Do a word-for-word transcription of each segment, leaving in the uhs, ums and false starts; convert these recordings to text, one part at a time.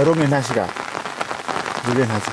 여름의 날씨가 유연하지.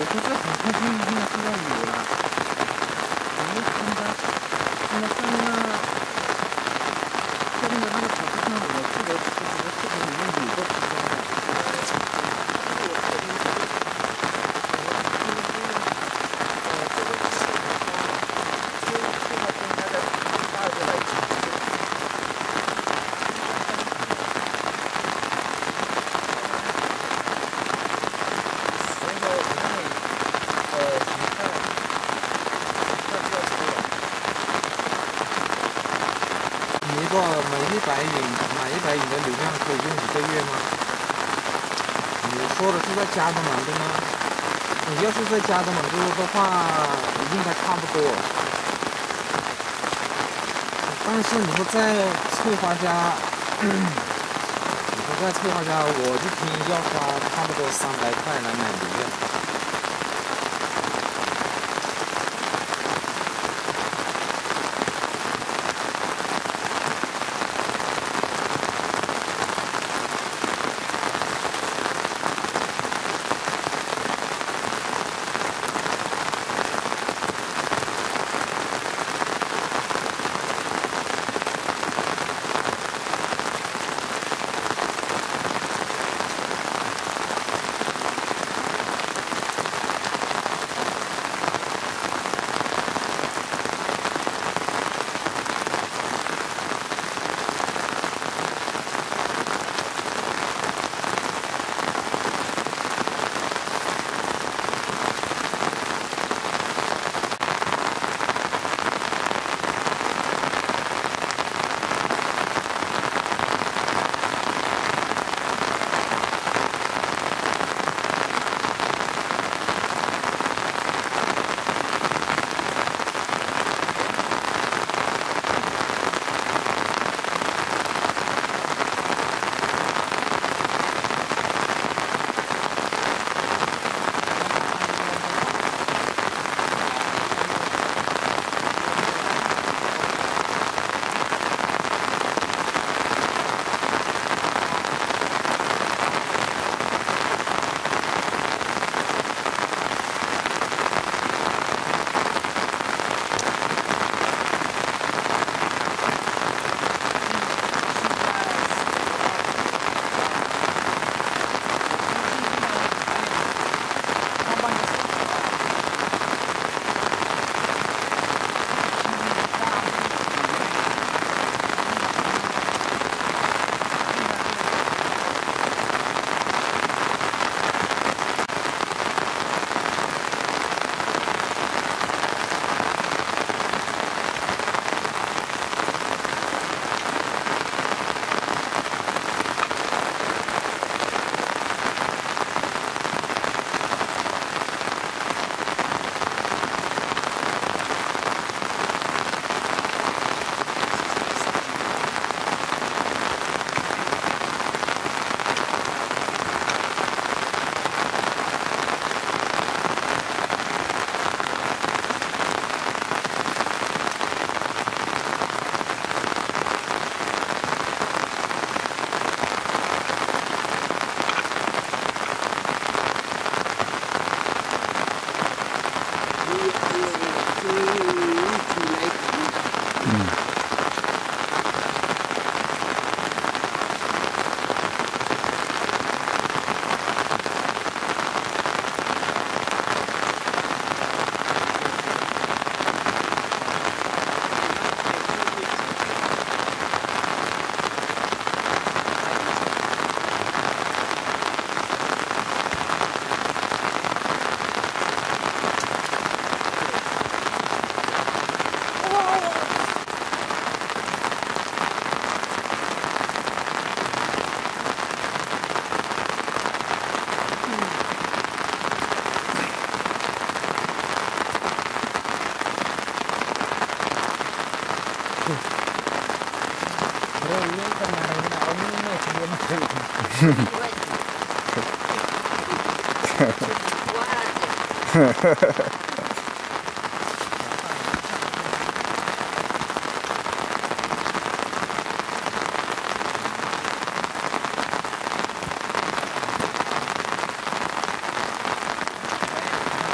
我说这很开心，一定要收到礼了。我就看他，看他下面那下面的那个草地上，我记得这个视频里面有个图片的。 你一个买一百影，买一百影的流量可以用一个月吗？你说的是在加的满的吗？你要是在加的满度的话，应该差不多。但是你说在翠花家，你说在翠花家，我一天要花差不多三百块来买流量。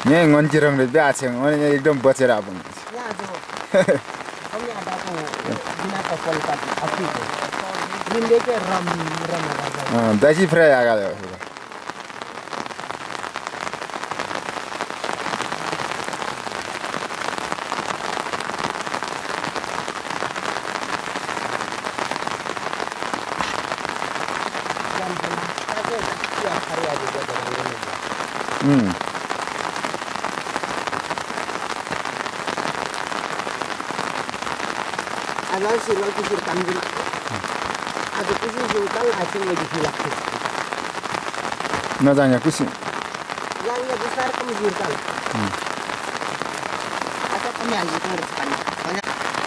यहाँ गन्तिरङले बिहा छ अनि एकदम बचेर आएको यहाँ जो हम यहाँ बाटो बिना कपल का अति को जिंदगी के रम रम अँ दाइसी फ्राई आएको Hmm. Ada sirwal kusir kambing. Ada kusir sultan asing lagi hilak. Nadanya kusi. Yang yang besar kemujurkan. Hmm. Atau kami aja tuh harus banyak. Banyak.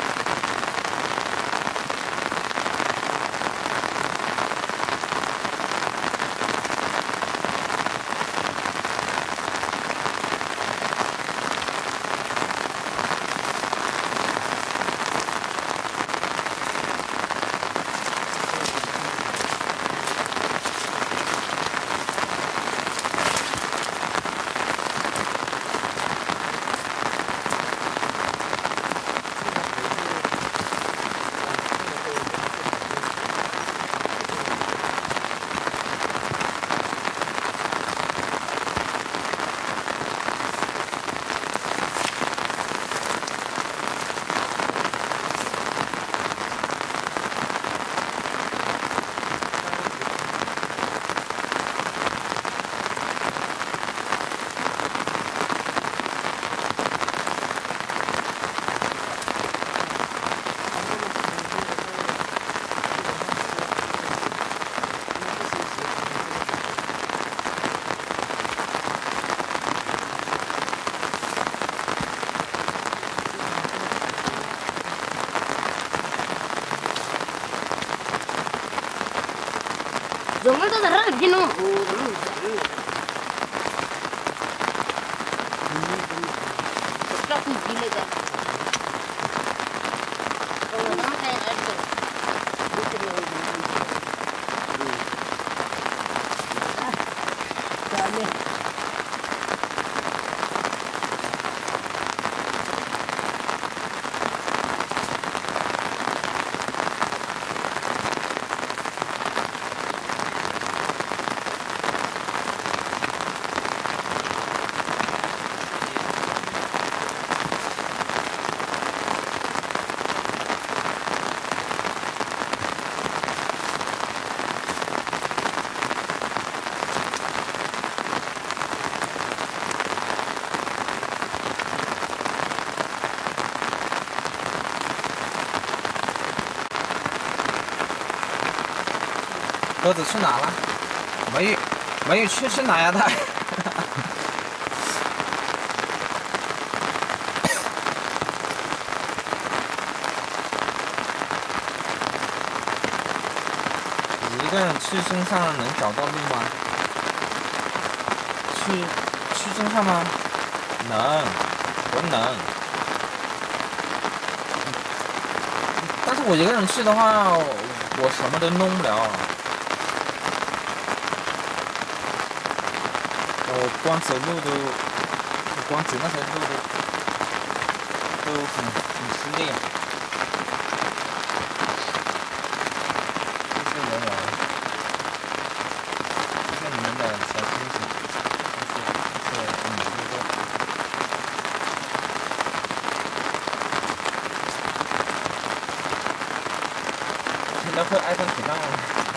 Zomal tuh darah gini. Stop gile kan. Kalau nama saya ada. 鸽子去哪了？没有，没有去去哪呀？它？一个人去镇上能找到路吗？去去镇上吗？能，我能。但是我一个人去的话，我什么都弄不了。我光走路都，光走那条路都都很很吃力。谢谢友友，谢谢你们的小惊喜，谢谢谢谢你们的多。现在会挨上铁杠吗？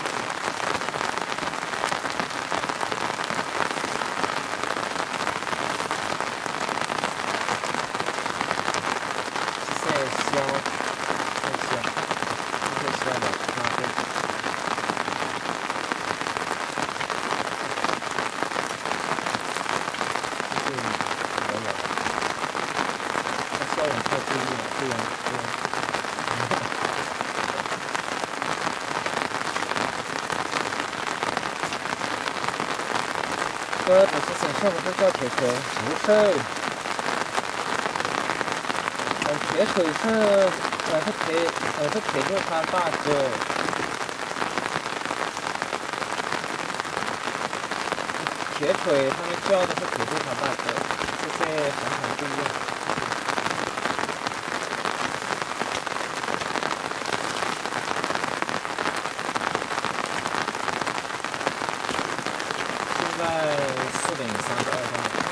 这不是省事，不是叫铁锤，不是。呃，铁锤是呃是铁呃是铁路它大哥。铁锤他们叫的是铁路它大哥，谢谢。 想法不一样。现在四点三十二分。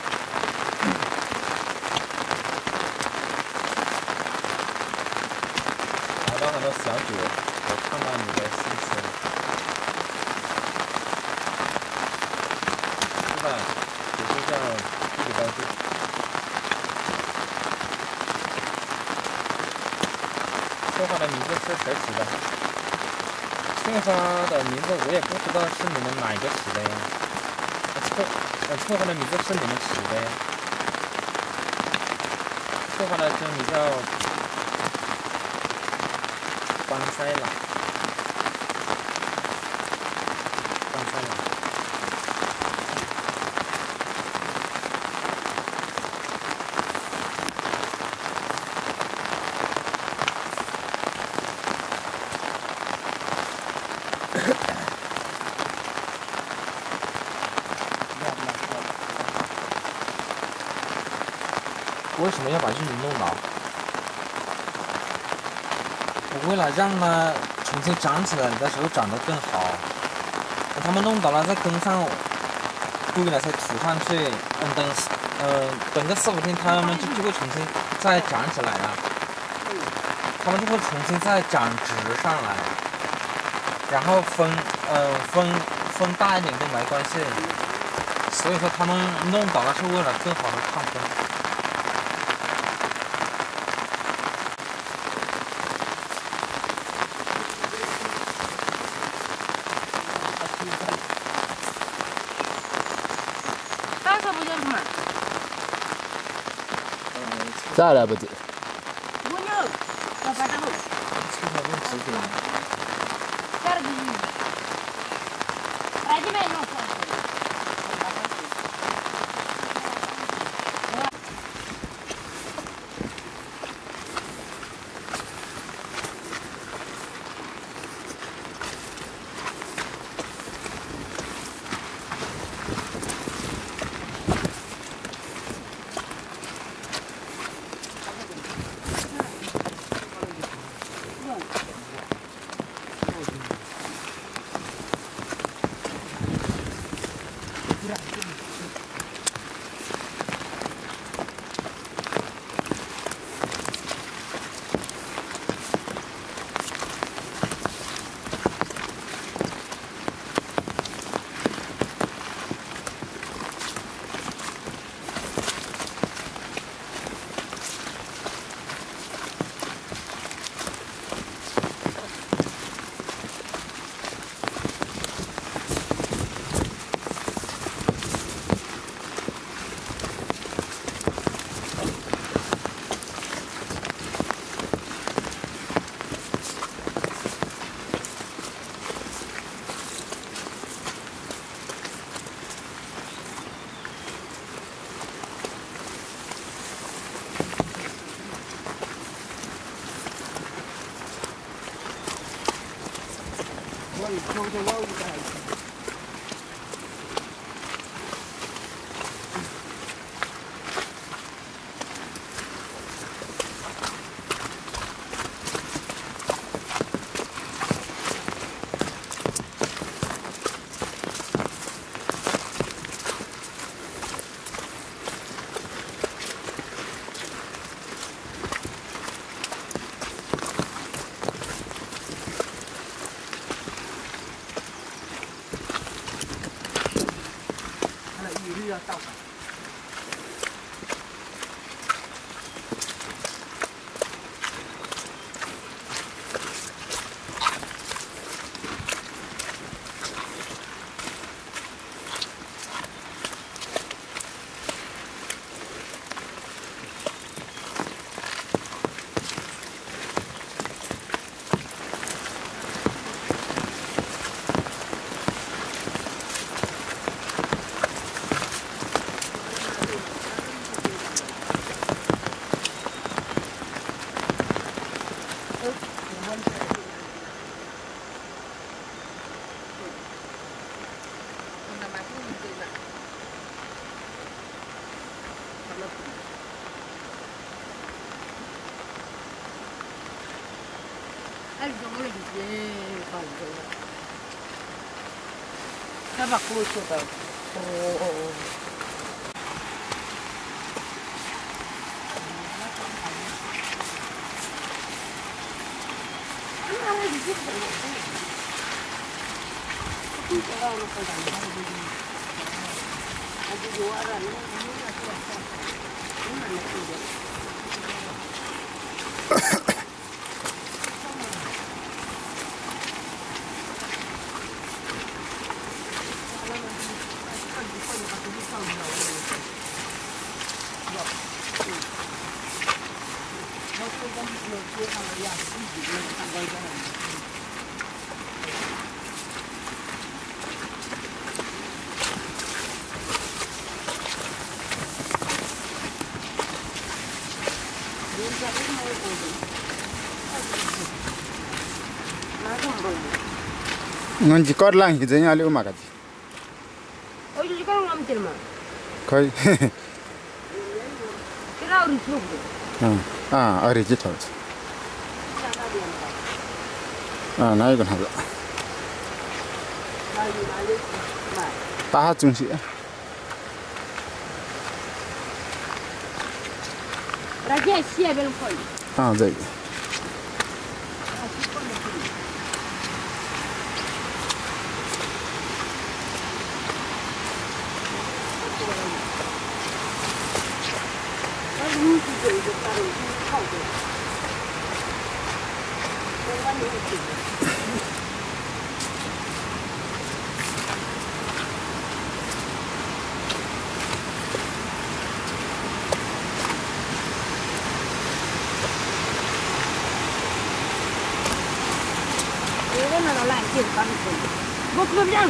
好多好多小姐，我看到你的信息了。是吧？有个叫地理高地。说话的名字是谁起的？翠花的名字我也不知道是你们哪一个起的呀。翠呃翠花的名字是你们起的呀。翠花的真名叫邦塞朗。邦塞朗。为什么要把玉米弄倒？我为了让它重新长起来的时候长得更好，他们弄倒了再跟上堆了才土上去，嗯等呃等个四五天，它们就就会重新再长起来了，它们就会重新再长直上来，然后分呃分分大一点都没关系，所以说他们弄倒了是为了更好的抗风。 咋了不得？ 我有，我发到。 现在问几点？ 二点。来这边弄。 Estava curto, tá? Oh. Non ci corla anche segnali o magari. Oggi ci corrono un termo. Coi. Però risulta. Ah, origi to. Ah, naik kan hada. Tahat jungsi. Raja sia belum koi. Ah, jadi. Vou comer bem.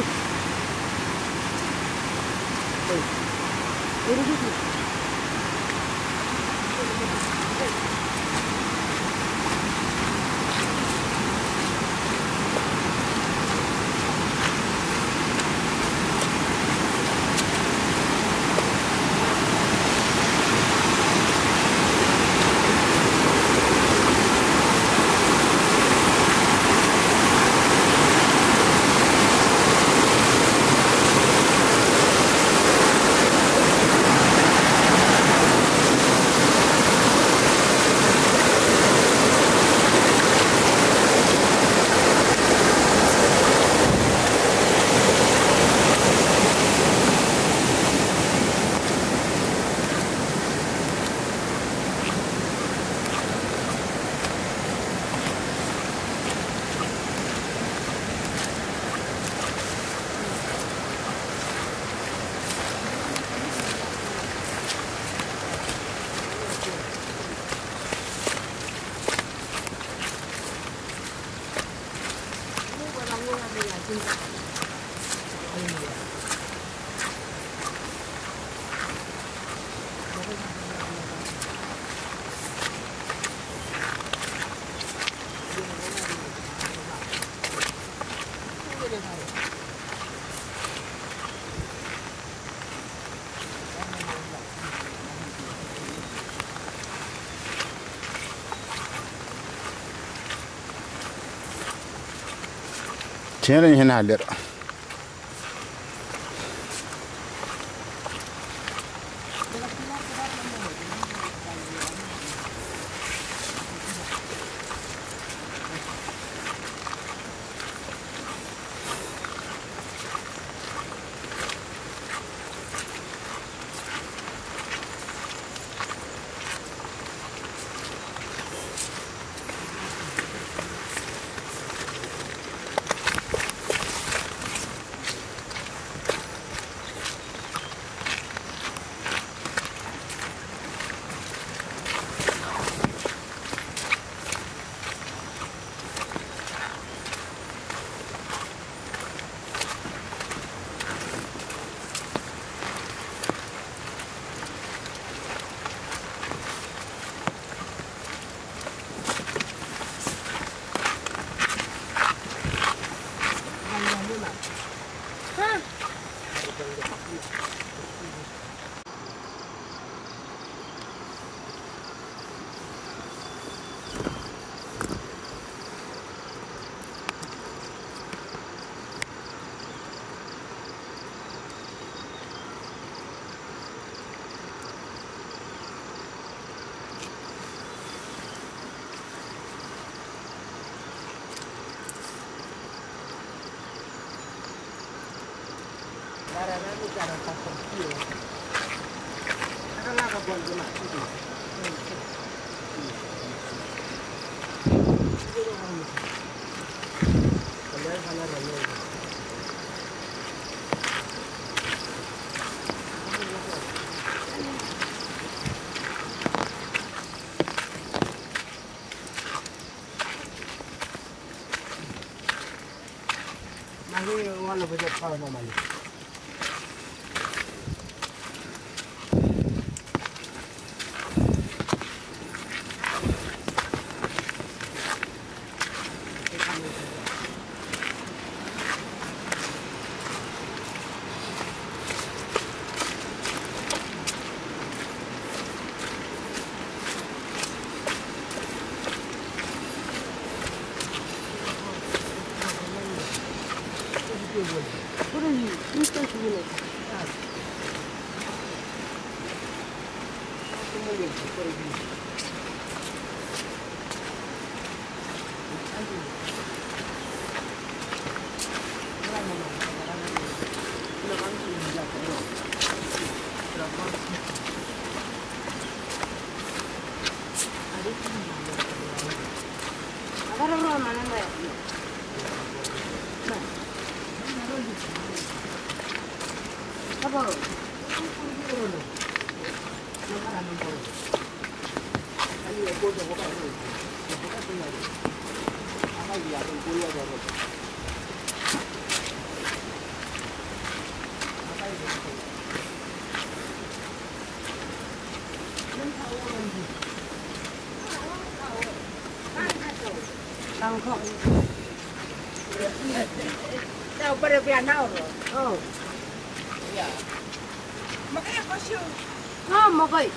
Channel hina halir. Wala ba siya para naman? 그러니 일단 주문해. Agora vamos lá, né? Apa? Tangkok. Tahu pada piano rồi. Oh. Iya. Makanya kau siu. Ah, makai.